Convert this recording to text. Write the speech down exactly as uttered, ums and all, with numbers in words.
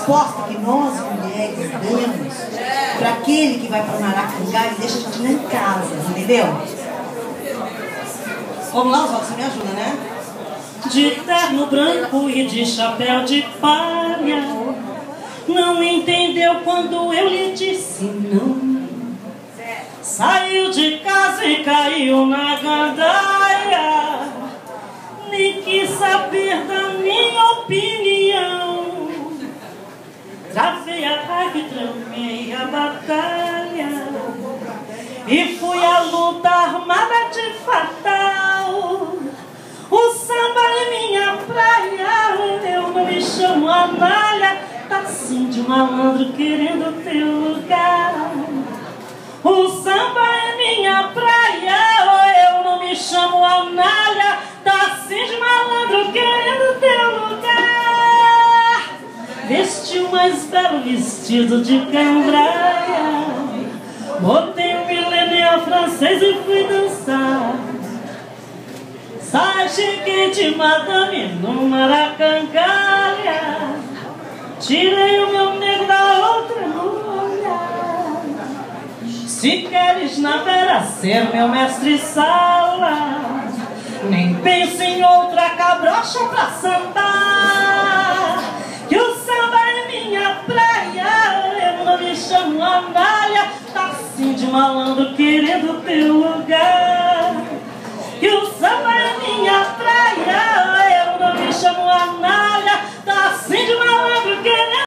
resposta que nós, mulheres, damos para aquele que vai para Maracangá e deixa a gente lá em casa, entendeu? Vamos lá, Oswaldo, você me ajuda, né? De terno branco e de chapéu de palha, não entendeu quando eu lhe disse não. Saiu de casa e caiu na gandaia, nem quis saber da minha opinião. Travei a raiva, tramei a batalha e fui à luta armada de fatal. O samba é minha praia, eu não me chamo Anália, tá assim de malandro querendo teu lugar. O samba é minha praia, eu não me chamo Anália, tá assim de malandro querendo teu lugar. Vesti o mais belo vestido de cambraia, botei um milênio francês e fui dançar. Sai, cheguei de madame no Maracangalha, tirei o meu nego da outra no olhar. Se queres na vera ser meu mestre sala, nem pense em outra cabrocha pra sambar. Que o samba é minha praia, eu não me chamo Anália, tá assim de malandro que